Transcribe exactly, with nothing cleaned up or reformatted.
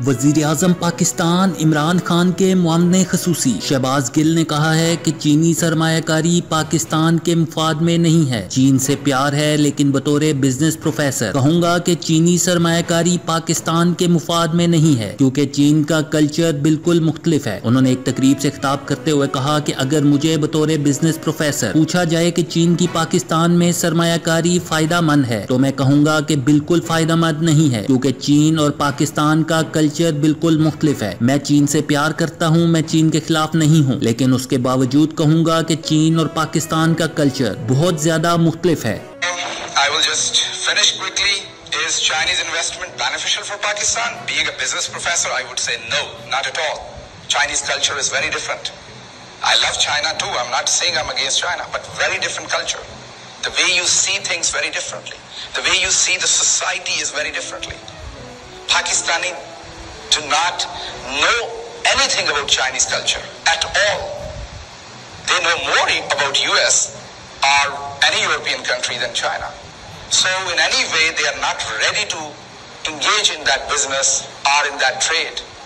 वजीर आजम पाकिस्तान इमरान खान के मुआवने खसूसी शहबाज गिल ने कहा है कि चीनी सरमायाकारी पाकिस्तान के मुफाद में नहीं है। चीन से प्यार है लेकिन बतौर बिजनेस प्रोफेसर कहूंगा कि चीनी सरमायाकारी पाकिस्तान के मुफाद में नहीं है, क्योंकि चीन का कल्चर बिल्कुल मुख्तलिफ है। उन्होंने एक तकरीब से खिताब करते हुए कहा कि अगर मुझे बतौर बिजनेस प्रोफेसर पूछा जाए कि चीन की पाकिस्तान में सरमायाकारी फायदा मंद है तो मैं कहूंगा कि बिल्कुल फायदा मंद नहीं है, क्योंकि चीन और पाकिस्तान का कल्चर बिल्कुल मुख्तलिफ है। मैं चीन से प्यार करता हूँ, मैं चीन के खिलाफ नहीं हूँ, लेकिन उसके बावजूद कहूँगा कि चीन और पाकिस्तान का कल्चर बहुत ज्यादा मुख्तलिफ है। I will just finish quickly. Is Chinese investment beneficial for Pakistan? Being a business professor, I would say no, not at all. Chinese culture is very different. I love China too. I'm not saying I'm against China, but very different culture. The way you see things very differently. The way you see the society is very differently. Pakistani do not know anything about Chinese culture at all. They know more about U S or any European country than China. So in any way, they are not ready to engage in that business or in that trade.